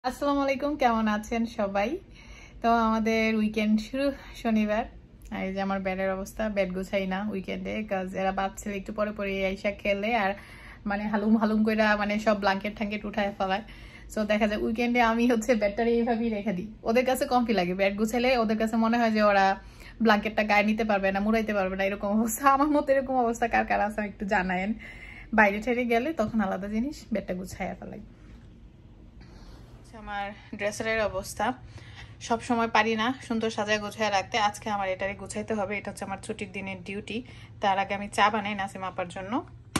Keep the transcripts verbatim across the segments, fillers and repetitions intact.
আসসালামু আলাইকুম, কেমন আছেন সবাই? তো আমাদের উইকেন্ড শুরু শনিবার। আর এই যে আমার বেডের অবস্থা, বেড গুছাই না উইকেন্ডে, কাজ এরা বাচ্চা একটু পরে পরে আইসা খেলে আর মানে হালুম হালুম করে মানে সব ব্ল্যাঙ্কেট ঠ্যাঙ্কেট উঠায় ফেলায়। সো দেখা যায় উইকেন্ডে আমি হচ্ছে বেডটারে এইভাবেই রেখে দিই। ওদের কাছে কমফি লাগে, বেড গুছাইলে ওদের কাছে মনে হয় যে ওরা ব্ল্যাঙ্কেটটা গায়ে নিতে পারবে না, মুড়াইতে পারবে না, এরকম অবস্থা। আমার মতো এরকম অবস্থা কার কার আছে একটু জানায়েন। বাইরে ঠেরে গেলে তখন আলাদা জিনিস, বেডটা গুছাইয়া ফেলাই। আমার ড্রেসারের অবস্থা, সব সময় পারি না সুন্দর সাজায় গোছায় রাখতে। আজকে আমার এটারে গুছাইতে হবে, এটা হচ্ছে আমার ছুটির দিনের ডিউটি। তার আগে আমি চা বানাই নাসিম আপার জন্য।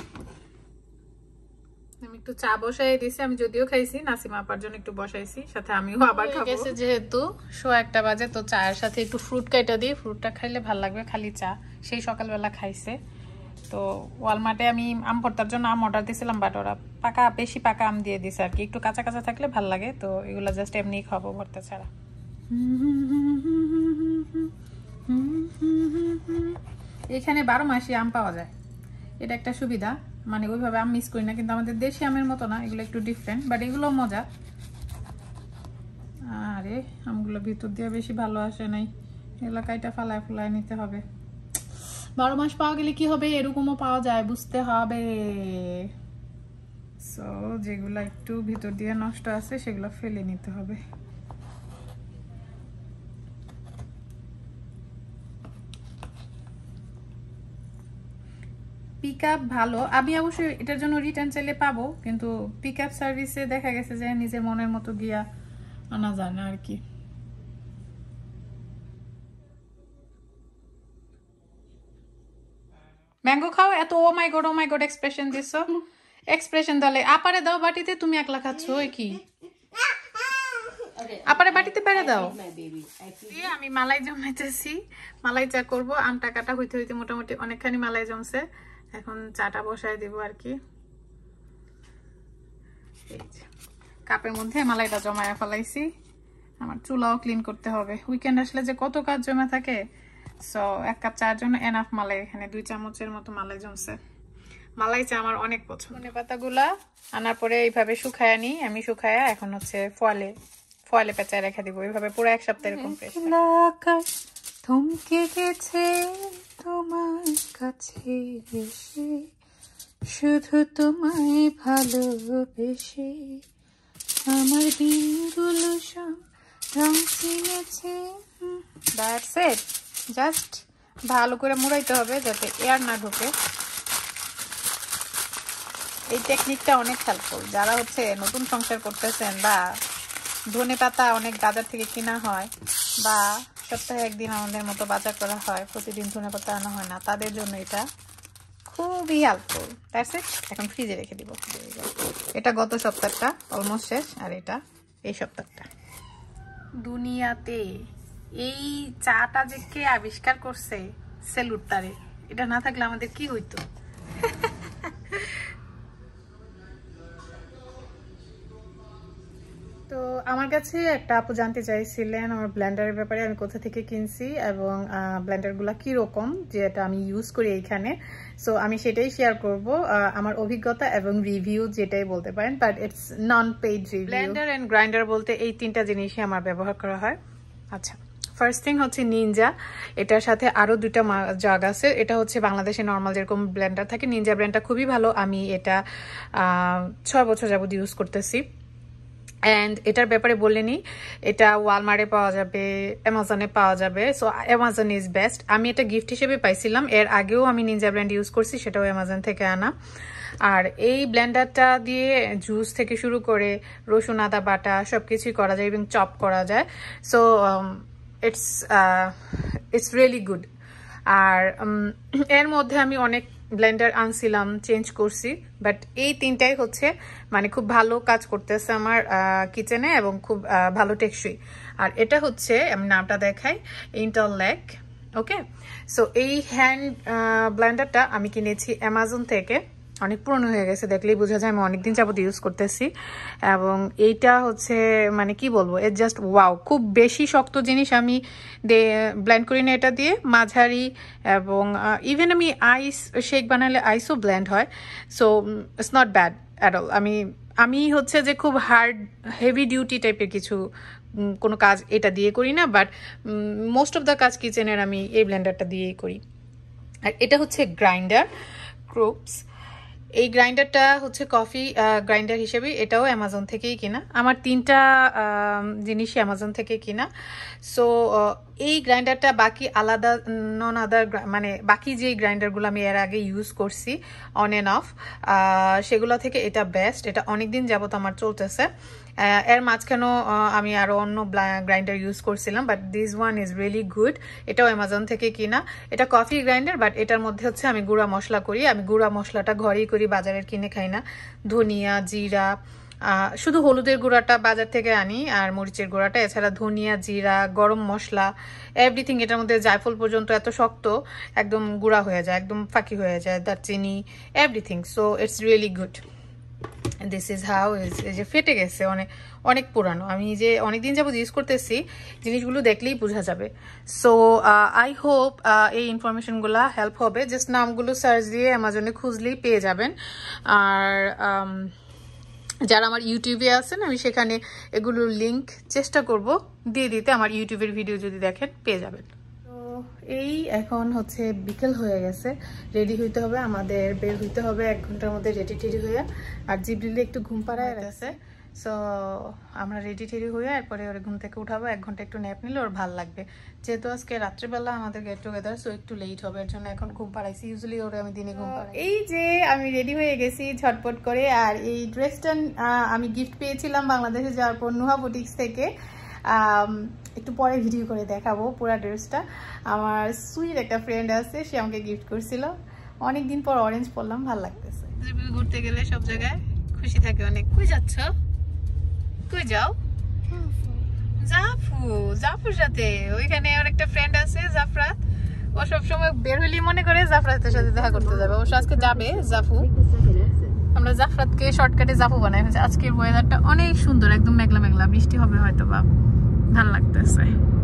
আমি একটু চা বসাই দিয়েছি, আমি যদিও খাইছি, নাসিম আপার জন্য একটু বসাইছি, সাথে আমিও আবার খাবো। যেহেতু শো একটা বাজে, তো চায়ের সাথে একটু ফ্রুট কাইটা দিই, ফ্রুটটা খাইলে ভাল লাগবে। খালি চা সেই সকালবেলা খাইছে। তো ওয়ালমার্টে আমি আম ভর্তার জন্য আম অর্ডার দিয়েছিলাম, বাট ওরা পাকা বেশি পাকা আম দিয়ে দিছে আর কি, একটু কাঁচা কাঁচা থাকলে ভাল লাগে। তো এগুলো জাস্ট এমনি খাবো ভর্তা ছাড়া। এখানে বারো মাসই আম পাওয়া যায়, এটা একটা সুবিধা। মানে ওইভাবে আম মিস করি না, কিন্তু আমাদের দেশি আমের মতো না, এগুলো একটু ডিফারেন্ট, বাট এগুলো মজা। আরে আমগুলো ভিতর দিয়ে বেশি ভালো আসে নাই, এগুলো কাইটা ফালায় ফুলায় নিতে হবে। বারো মাস পাওয়া গেলে কি হবে, এরকমও পাওয়া যায়, বুঝতে হবে। সো যেগুলো একটু ভিতর দিয়ে নষ্ট আছে সেগুলো ফেলে নিতে হবে। পিক আপ ভালো, আমি অবশ্যই এটার জন্য রিটার্ন চাইলে পাবো, কিন্তু পিক আপ সার্ভিসে দেখা গেছে যে নিজের মনের মতো গিয়া আনা যায় না আর কি। ম্যাঙ্গো খাও, এত ও মাই গড ও মাই গড এক্সপ্রেশন দিছো। এক্সপ্রেশন তাহলে আপারে দাও বাটিতে, তুমি একলা খাচ্ছ ওই কি? আপারে বাটিতে পেরে দাও। আমি মালাই জমাইতেছি, মালাই চা করবো। আমটা কাটা হইতে হইতে মোটামুটি অনেকখানি মালাই জমছে, এখন চাটা বসায় দিব আর কি। কাপের মধ্যে মালাইটা জমায়া ফেলাইছি। আমার চুলাও ক্লিন করতে হবে, উইকেন্ড আসলে যে কত কাজ জমা থাকে। সো এক কাপ চার জন্য এনাফ মালাই, এখানে দুই চামচের মতো মালাই জমছে। মালাই চা আমার অনেক পছন্দ। ধনে পাতাগুলা আনার পরে এইভাবে শুকায় আনি আমি, শুকায়া এখন হচ্ছে ফলে ফলে পেঁচায় রেখে দিব, এইভাবে পুরো এক সপ্তাহ এরকম ফ্রেশ। আকাশ থমকে গেছে তোমার কাছে এসে, শুধু তোমায় ভালোবেসে, আমার দিনগুলো সব রং চিনেছে। দ্যাটস ইট, জাস্ট ভালো করে মুড়াইতে হবে যাতে এয়ার না ঢোকে। এই টেকনিকটা অনেক হেল্পফুল যারা হচ্ছে নতুন সংসার করতেছেন, বা ধনে পাতা অনেক বাজার থেকে কেনা হয়, বা সপ্তাহে একদিন আমাদের মতো বাজার করা হয়, প্রতিদিন ধনে পাতা আনা হয় না, তাদের জন্য এটা খুবই হেল্পফুল। দ্যাটস ইট, এখন ফ্রিজে রেখে দিব। এটা গত সপ্তাহটা অলমোস্ট শেষ, আর এটা এই সপ্তাহটা। দুনিয়াতে এই চাটা যে কে আবিষ্কার করছে, সেলুট তারে। এটা না থাকলে আমাদের কি হইতো। তো আমার কাছে একটা আপু জানতে চাইছিলেন আমার ব্লেন্ডারের ব্যাপারে, আমি কোথা থেকে কিনছি এবং ব্লেন্ডারগুলো কীরকম, যেটা আমি ইউজ করি এইখানে। সো আমি সেটাই শেয়ার করব, আমার অভিজ্ঞতা এবং রিভিউ যেটাই বলতে পারেন, but it's non paid review. Blender and grinder বলতে এই তিনটা জিনিসই আমার ব্যবহার করা হয়। আচ্ছা, ফার্স্ট থিং হচ্ছে নিনজা, এটার সাথে আরও দুটা জাগ আছে। এটা হচ্ছে বাংলাদেশে নর্মাল যেরকম ব্লেন্ডার থাকে, নিনজা ব্র্যান্ডটা খুবই ভালো, আমি এটা ছয় বছর যাবত ইউজ করতেছি। অ্যান্ড এটার ব্যাপারে বললেনি, এটা ওয়ালমার্টে পাওয়া যাবে, অ্যামাজনে পাওয়া যাবে। So Amazon is best. আমি এটা গিফট হিসেবে পাইছিলাম, এর আগেও আমি নিনজা ব্র্যান্ড ইউজ করছি, সেটাও অ্যামাজন থেকে আনা। আর এই ব্লেন্ডারটা দিয়ে জুস থেকে শুরু করে রসুন আদা বাটা সব কিছুই করা যায় এবং চপ করা যায়। So it's it's really good. আর এর মধ্যে আমি অনেক ব্লেন্ডার আনছিলাম, চেঞ্জ করছি, বাট এই তিনটাই হচ্ছে মানে খুব ভালো কাজ করতেছে আমার কিচেনে এবং খুব ভালো টেকসই। আর এটা হচ্ছে, আমি নামটা দেখাই, ইন্টারল্যাক। ওকে, সো এই হ্যান্ড ব্লেন্ডারটা আমি কিনেছি অ্যামাজন থেকে, অনেক পুরনো হয়ে গেছে, দেখলেই বোঝা যায় আমি অনেকদিন যাবত ইউজ করতেছি। এবং এইটা হচ্ছে মানে কি বলবো, এর জাস্ট ওয়াও। খুব বেশি শক্ত জিনিস আমি ব্লেন্ড করি না এটা দিয়ে, মাঝারি, এবং ইভেন আমি আইস শেক বানালে আইসও ব্লেন্ড হয়। So it's not bad at all. আমি আমি হচ্ছে যে খুব হার্ড হেভি ডিউটি টাইপের কিছু কোনো কাজ এটা দিয়ে করি না, বাট মোস্ট অফ দ্য কাজ কিচেনের আমি এই ব্লেন্ডারটা দিয়েই করি। আর এটা হচ্ছে গ্রাইন্ডার ক্রুপস। এই গ্রাইন্ডারটা হচ্ছে কফি গ্রাইন্ডার হিসেবে, এটাও অ্যামাজন থেকেই কিনা। আমার তিনটা জিনিসই অ্যামাজন থেকে কিনা। সো এই গ্রাইন্ডারটা বাকি আলাদা নন আদার মানে বাকি যে গ্রাইন্ডারগুলো আমি এর আগে ইউজ করছি অন অ্যান্ড অফ, সেগুলো থেকে এটা বেস্ট। এটা অনেকদিন যাবত আমার চলতেছে। এর মাঝখানেও আমি আরও অন্য গ্রাইন্ডার ইউজ করছিলাম, but this one is really good. এটাও অ্যামাজন থেকে কিনা। এটা কফি গ্রাইন্ডার, বাট এটার মধ্যে হচ্ছে আমি গুঁড়া মশলা করি। আমি গুঁড়া মশলাটা ঘরেই করি, বাজারের কিনে খাই না। ধনিয়া, জিরা, শুধু হলুদের গুঁড়াটা বাজার থেকে আনি, আর মরিচের গুঁড়াটা। এছাড়া ধনিয়া, জিরা, গরম মশলা, এভরিথিং এটার মধ্যে, জায়ফল পর্যন্ত এত শক্ত একদম গুঁড়া হয়ে যায়, একদম ফাঁকি হয়ে যায়, দারচিনি, everything. So it's really good. This is how is. এই যে ফেটে গেছে, অনেক অনেক পুরানো, আমি যে অনেকদিন যাবত ইউজ করতেছি, জিনিসগুলো দেখলেই বোঝা যাবে। সো আই হোপ এই ইনফরমেশনগুলো হেল্প হবে। জাস্ট নামগুলো সার্চ দিয়ে অ্যামাজনে খুঁজলেই পেয়ে যাবেন। আর যারা আমার ইউটিউবে আছেন, আমি সেখানে এগুলোর লিঙ্ক চেষ্টা করব দিয়ে দিতে। আমার ইউটিউবের ভিডিও যদি দেখেন পেয়ে যাবেন। তো এই এখন হচ্ছে বিকেল হয়ে গেছে, রেডি হইতে হবে আমাদের, বের হইতে হবে এক ঘন্টার মধ্যে রেডি টেডি হয়ে। আর জিবরিলে একটু ঘুম পাড়ায় গেছে, সো আমরা রেডি টেডি হয়ে এরপরে ওর ঘুম থেকে উঠাবো। এক ঘন্টা একটু ন্যাপ নিলে ওর ভালো লাগবে, যেহেতু আজকে রাত্রেবেলা আমাদের গেট টুগেদার, সো একটু লেট হবে, এর জন্য এখন ঘুম পাড়াইছি। ইউজুয়ালি ওরে আমি দিনে ঘুম পাড়াই। এই যে আমি রেডি হয়ে গেছি ঝটপট করে। আর এই ড্রেসটা আমি গিফট পেয়েছিলাম বাংলাদেশে যাওয়ার পর নুহা বুটিক্স থেকে। একটু পরে ভিডিও করে দেখাবো পুরো ড্রেসটা। আমার সুইট একটা ফ্রেন্ড আছে, সে আমাকে গিফট করছিল। অনেকদিন পর অরেঞ্জ পরলাম, ভালো লাগতেছে। ঘুরতে গেলে সব জায়গায় খুশি থাকে অনেক। কই যাচ্ছ? কই যাও? জাফু, জাফুর সাথে। ওইখানে ওর একটা ফ্রেন্ড আছে জাফরাত, ও সবসময় বের হইলে মনে করে জাফরাতের সাথে দেখা করতে যাবে। অবশ্য আজকে যাবে জাফু। আমরা জাফরাতকে শর্টকাটে জাফু বানাই ফেলছি। আজকের ওয়েদারটা অনেক সুন্দর, একদম মেঘলা মেঘলা, বৃষ্টি হবে হয়তো বা, ভালো লাগতেছে।